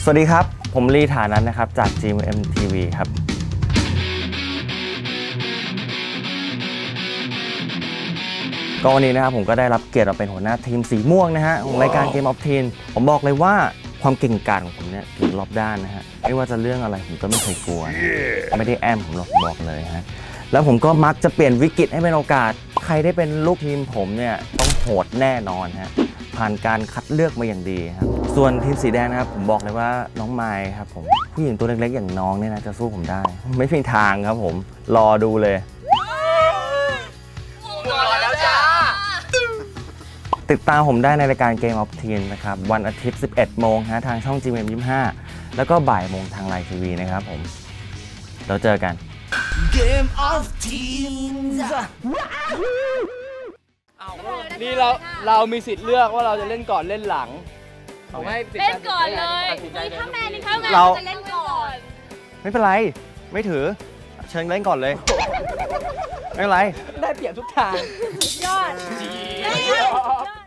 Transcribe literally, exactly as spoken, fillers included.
สวัสดีครับผมลีฐานันนะครับจาก จี เอ็ม ที วี ครับก็วันนี้นะครับผมก็ได้รับเกียรติมาเป็นหัวหน้าทีมสีม่วงนะฮะของรายการ Game of Teen ผมบอกเลยว่าความเก่งกาจของผมเนี่ยถึงรอบด้านนะฮะไม่ว่าจะเรื่องอะไรผมก็ไม่เคยกลัวนะไม่ได้แอมผมหรอกบอกเลยฮะแล้วผมก็มักจะเปลี่ยนวิกฤตให้เป็นโอกาสใครได้เป็นลูกทีมผมเนี่ยต้องโหดแน่นอนฮะผ่านการคัดเลือกมาอย่างดีครับส่วนทีมสีแดงนะครับผมบอกเลยว่าน้องไมค์ครับผมผู้หญิงตัวเล็กๆอย่างน้องเนี่ยนะจะสู้ผมได้ไม่มีทางครับผมรอดูเลยติดตามผมได้ในรายการ Game of Teen นะครับวันอาทิตย์ สิบเอ็ดโมงฮะทางช่อง จี เอ็ม ยี่สิบห้า แล้วก็บ่ายโมงทางไลน์ทีวีนะครับผมเราเจอกัน Game of Teens นี่เราเรามีสิทธิ์เลือกว่าเราจะเล่นก่อนเล่นหลังผมให้เล่นก่อนเลยถ้าแมนนี่เขาไงเราจะเล่นก่อนไม่เป็นไรไม่ถือเชิญเล่นก่อนเลยไม่เป็นไรได้เปรียบทุกทางยอด